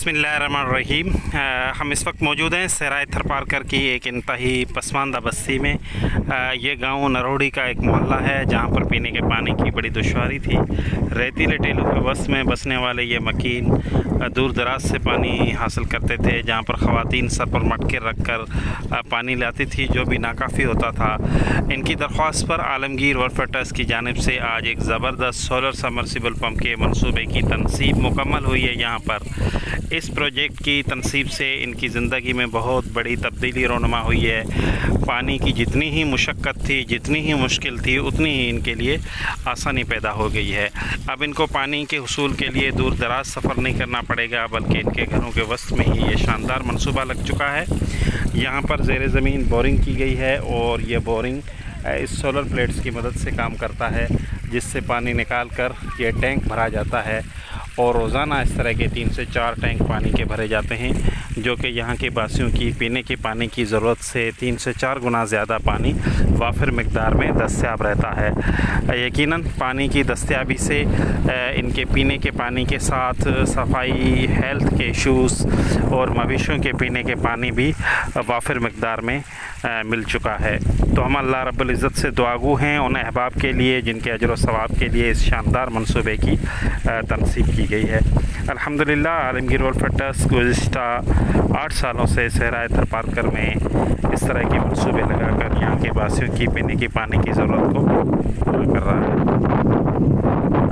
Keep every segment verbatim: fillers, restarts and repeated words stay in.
बिस्मिल्लाहिर्रहमानिर्रहीम। हम इस वक्त मौजूद हैं सहराए थरपारकर की एक इंतहाई पसमानदा बस्ती में। ये गांव नरोड़ी का एक मोहल्ला है जहां पर पीने के पानी की बड़ी दुश्वारी थी। रेतीले टेलों के वस में बसने वाले ये मकीन दूर दराज से पानी हासिल करते थे, जहां पर ख़वातीन सर पर मटके रख कर पानी लाती थी, जो भी नाकाफ़ी होता था। इनकी दरख्वास्त पर आलमगीर वेलफेयर ट्रस्ट की जानिब से आज एक ज़बरदस्त सोलर सबमर्सिबल पंप के मनसूबे की तनसीब मुकम्मल हुई है। यहाँ पर इस प्रोजेक्ट की तनसीब से इनकी ज़िंदगी में बहुत बड़ी तब्दीली रोनुमा हुई है। पानी की जितनी ही मुशक्क़त थी, जितनी ही मुश्किल थी, उतनी ही इनके लिए आसानी पैदा हो गई है। अब इनको पानी के हुसूल के लिए दूर दराज सफ़र नहीं करना पड़ेगा, बल्कि इनके घरों के वस्त में ही ये शानदार मनसूबा लग चुका है। यहाँ पर ज़ेरे ज़मीन बोरिंग की गई है और ये बोरिंग इस सोलर प्लेट्स की मदद से काम करता है, जिससे पानी निकाल कर ये टैंक भरा जाता है और रोज़ाना इस तरह के तीन से चार टैंक पानी के भरे जाते हैं, जो कि यहाँ के वासियों की पीने के पानी की ज़रूरत से तीन से चार गुना ज़्यादा पानी वाफिर मिकदार में दस्तयाब रहता है। यकीनन पानी की दस्तयाबी से इनके पीने के पानी के साथ सफाई, हेल्थ के इशूज़ और मवेशियों के पीने के पानी भी वाफिर मिकदार में मिल चुका है। तो हम अल्लाह रब्बुल इज़्ज़त से दुआगू हैं उन अहबाब के लिए जिनके अजर व सवाब के लिए इस शानदार मनसूबे की तनसीब की गई है। अल्हम्दुलिल्लाह आलमगीर वेलफेयर ट्रस्ट गुज़िश्ता आठ सालों से सहराए थरपारकर में इस तरह के मनसूबे लगाकर यहाँ के वासियों की पीने के पानी की ज़रूरत को पूरा कर रहा है।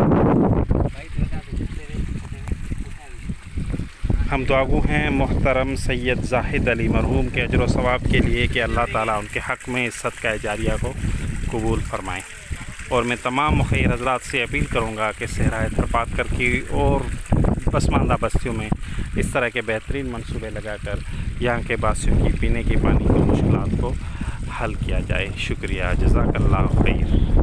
हम दुआगू हैं मोहतरम सैयद जाहिद अली मरहूम के अजर व सवाब के लिए कि अल्लाह ताला उनके हक़ में इस सदका जारिया को कबूल फ़रमाएँ। और मैं तमाम मुखिर हज़रात से अपील करूँगा कि सहराए थरपारकर की और पसमानदा बस्तियों में इस तरह के बेहतरीन मंसूबे लगाकर यहाँ के वासियों की पीने के पानी की मुश्किलात को हल किया जाए। शुक्रिया, जज़ाकल्लाह खैर।